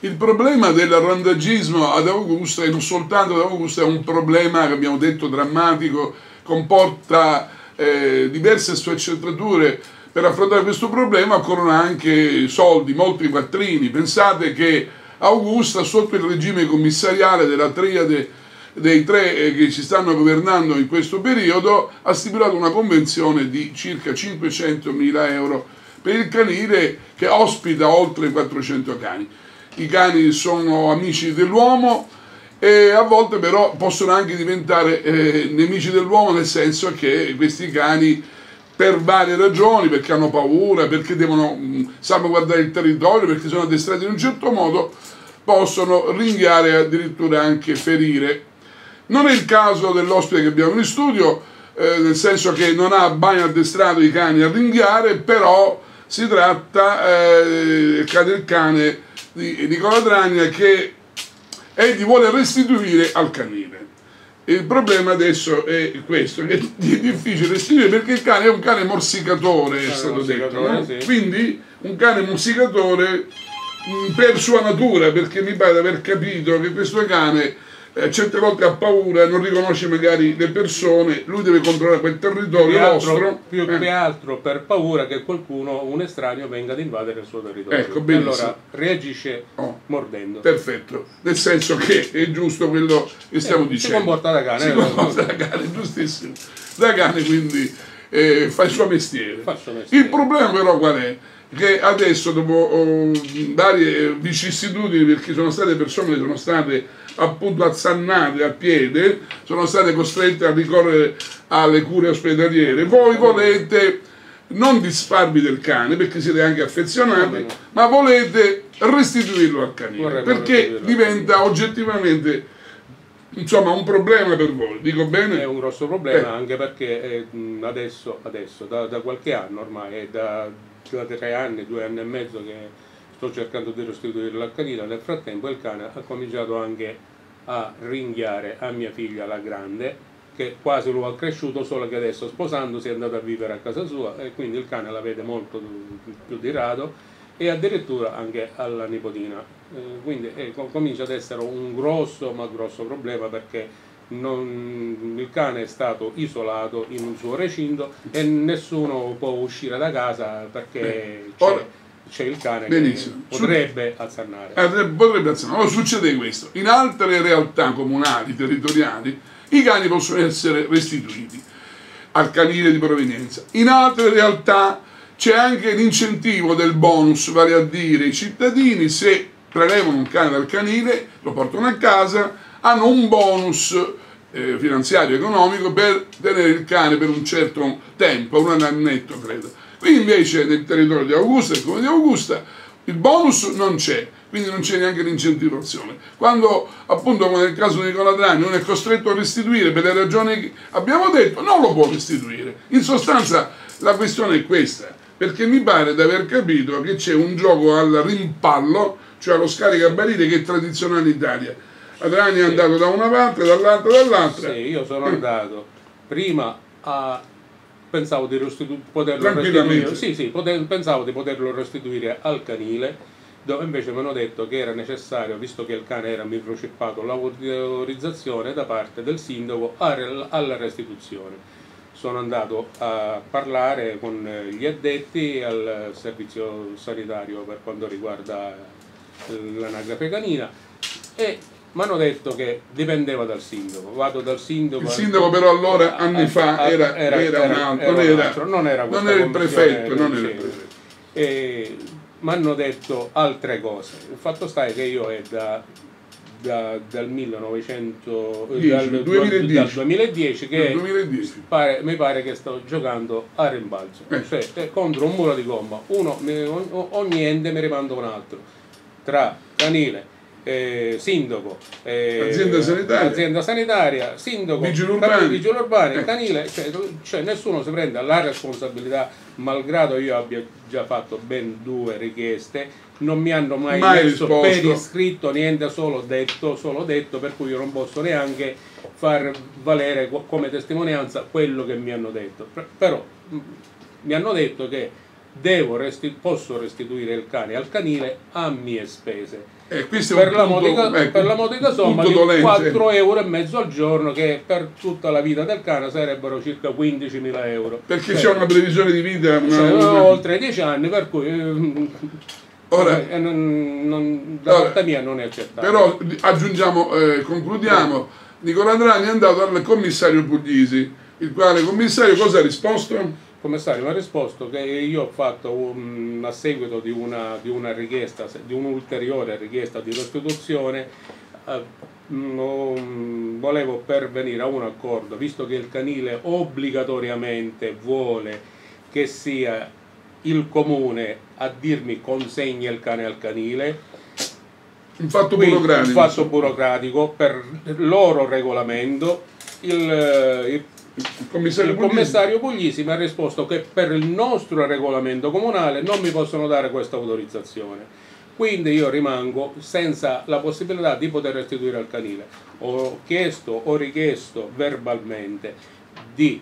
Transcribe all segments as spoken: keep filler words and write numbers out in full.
Il problema del randagismo ad Augusta, e non soltanto ad Augusta, è un problema che abbiamo detto drammatico, comporta eh, diverse sfaccettature. Per affrontare questo problema occorrono anche soldi, molti quattrini. Pensate che Augusta, sotto il regime commissariale della triade dei tre eh, che ci stanno governando in questo periodo, ha stipulato una convenzione di circa cinquecentomila euro per il canile che ospita oltre quattrocento cani. I cani sono amici dell'uomo e a volte però possono anche diventare eh, nemici dell'uomo, nel senso che questi cani, per varie ragioni, perché hanno paura, perché devono mh, salvaguardare il territorio, perché sono addestrati in un certo modo, possono ringhiare e addirittura anche ferire. Non è il caso dell'ospite che abbiamo in studio, eh, nel senso che non ha mai addestrato i cani a ringhiare, però si tratta eh, del cane di Nicola Dragna, che egli vuole restituire al canile. Il problema adesso è questo, che è difficile restituire perché il cane è un cane morsicatore, è stato detto, no? Sì. Quindi un cane morsicatore per sua natura, perché mi pare di aver capito che questo cane eh, certe volte ha paura, non riconosce magari le persone, lui deve controllare quel territorio vostro. Più eh. che altro per paura che qualcuno, un estraneo, venga ad invadere il suo territorio. Ecco, benissimo. Allora reagisce oh. mordendo. Perfetto, nel senso che è giusto quello che stiamo eh, dicendo. Si comporta da cane. Si comporta da cane, giustissimo. Da cane, quindi eh, fa il suo mestiere. Fa il suo mestiere. Il problema però qual è? Che adesso, dopo oh, varie vicissitudini, perché sono state persone che sono state appunto azzannate a piede, sono state costrette a ricorrere alle cure ospedaliere, voi volete non disfarvi del cane, perché siete anche affezionati, no, no. ma volete restituirlo al canile, Vorrei perché diventa oggettivamente, insomma, un problema per voi, dico bene? È un grosso problema, eh. anche perché eh, adesso, adesso da, da qualche anno ormai, è da, da tre anni, due anni e mezzo che sto cercando di restituirlo al canile. Nel frattempo il cane ha cominciato anche a ringhiare a mia figlia, la grande, che quasi lo ha cresciuto, solo che adesso sposandosi è andato a vivere a casa sua e quindi il cane la vede molto più di rado, e addirittura anche alla nipotina. Eh, quindi eh, comincia ad essere un grosso ma grosso problema, perché non, il cane è stato isolato in un suo recinto e nessuno può uscire da casa perché c'è il cane Benissimo. che potrebbe azzannare. Eh, potrebbe azzannare. Allora succede questo. In altre realtà comunali, territoriali, i cani possono essere restituiti al canile di provenienza. In altre realtà c'è anche l'incentivo del bonus, vale a dire i cittadini, se prelevano un cane dal canile, lo portano a casa, hanno un bonus eh, finanziario economico per tenere il cane per un certo tempo, un annetto credo. Qui invece nel territorio di Augusta, nel comune di Augusta, il bonus non c'è, quindi non c'è neanche l'incentivazione. Quando appunto come nel caso di Nicola Dragna non è costretto a restituire per le ragioni che abbiamo detto, non lo può restituire. In sostanza la questione è questa, perché mi pare di aver capito che c'è un gioco al rimpallo, cioè allo scaricabarile, che è tradizionale in Italia. Dragna è andato da una parte, dall'altra, dall'altra. Sì, io sono andato prima a... pensavo di restitu poterlo restituire, sì, sì, pensavo di poterlo restituire al canile, dove invece mi hanno detto che era necessario, visto che il cane era microchippato, l'autorizzazione da parte del sindaco alla restituzione. Sono andato a parlare con gli addetti al servizio sanitario per quanto riguarda l'anagrafe canina e mi hanno detto che dipendeva dal sindaco. Vado dal sindaco. Il sindaco però allora anni fa era, era, era, era, un altro, non, era, altro. non era, non era il prefetto, non era il prefetto. E mi hanno detto altre cose. Il fatto sta è che io è da, da dal millenovecento dal, duemiladieci. Dal duemiladieci che duemiladieci. Pare, mi pare che sto giocando a rimbalzo, eh. cioè contro un muro di gomma. Uno ogni ente mi rimanda un altro. Tra canile, Eh, sindaco, eh, azienda sanitaria, azienda sanitaria sindaco, vigili urbani, vigili urbani eh. canile, cioè, cioè nessuno si prende la responsabilità, malgrado io abbia già fatto ben due richieste, non mi hanno mai, mai messo risposto. Per iscritto niente, solo detto, solo detto, per cui io non posso neanche far valere come testimonianza quello che mi hanno detto. Però mi hanno detto che devo resti posso restituire il cane al canile a mie spese. Eh, questo per, è un la punto, modica, ecco, per la modica somma di dolente. quattro euro e mezzo al giorno, che per tutta la vita del cane sarebbero circa quindicimila euro. Perché cioè, c'è una previsione di vita una, cioè, una... oltre dieci anni, per cui eh, Ora, eh, non, non, da ora, parte mia non è accettabile. Però aggiungiamo, eh, concludiamo, Nicola Dragni è andato al commissario Puglisi, il quale commissario cosa ha risposto? Il commissario mi ha risposto che io ho fatto un, a seguito di una, di una richiesta, di un'ulteriore richiesta di restituzione, eh, non volevo pervenire a un accordo, visto che il canile obbligatoriamente vuole che sia il comune a dirmi consegna il cane al canile. Un fatto Quindi, burocratico. Un fatto burocratico per il loro regolamento. Il, il Il commissario, il Puglisi. commissario Puglisi mi ha risposto che per il nostro regolamento comunale non mi possono dare questa autorizzazione, quindi io rimango senza la possibilità di poter restituire al canile. Ho chiesto, ho richiesto verbalmente di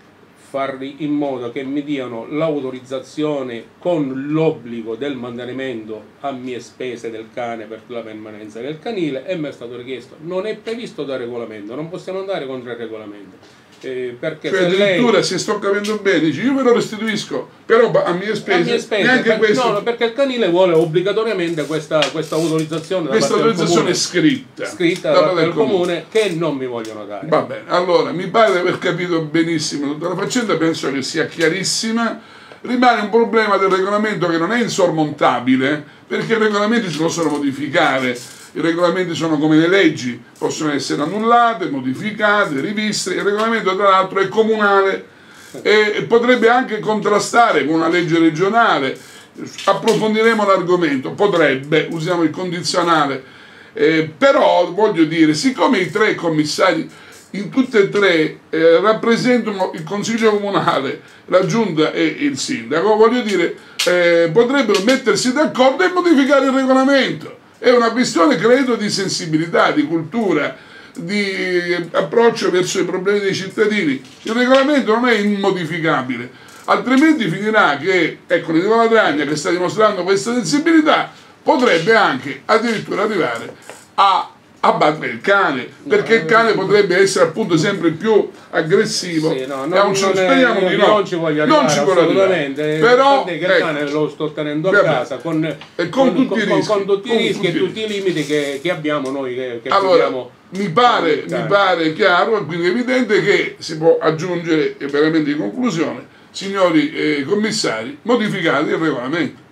farli in modo che mi diano l'autorizzazione con l'obbligo del mantenimento a mie spese del cane per la permanenza del canile, e mi è stato richiesto, non è previsto da regolamento, non possiamo andare contro il regolamento. Eh, perché Cioè se addirittura, lei... se sto capendo bene, dice io ve lo restituisco, però a mie spese, a mie spese neanche per, questo, no, perché il canile vuole obbligatoriamente questa, questa autorizzazione da questa parte del autorizzazione comune, scritta, scritta da parte del comune, che non mi vogliono dare. Va bene, allora mi pare di aver capito benissimo tutta la faccenda, penso che sia chiarissima. Rimane un problema del regolamento che non è insormontabile, perché i regolamenti si possono modificare. I regolamenti sono come le leggi, possono essere annullate, modificate, riviste. Il regolamento tra l'altro è comunale e potrebbe anche contrastare con una legge regionale. Approfondiremo l'argomento, potrebbe, usiamo il condizionale, eh, però voglio dire, siccome i tre commissari in tutte e tre eh, rappresentano il Consiglio Comunale, la Giunta e il Sindaco, voglio dire, eh, potrebbero mettersi d'accordo e modificare il regolamento. È una questione, credo, di sensibilità, di cultura, di approccio verso i problemi dei cittadini. Il regolamento non è immodificabile, altrimenti finirà che, ecco, Nicola Dragni, che sta dimostrando questa sensibilità, potrebbe anche addirittura arrivare a abbattere il cane, perché il cane potrebbe essere appunto sempre più aggressivo. Sì, no, non, non non speriamo è, di no, non ci voglio arrivare, non ci vuole assolutamente, arrivare. Però che il ecco, cane lo sto tenendo a vabbè, casa con, e con, con, tutti, con, i rischi, con tutti i rischi tutti e tutti i limiti che, che abbiamo noi che, che allora, mi pare, mi pare chiaro e quindi evidente che si può aggiungere veramente in conclusione, signori eh, commissari, modificate il regolamento.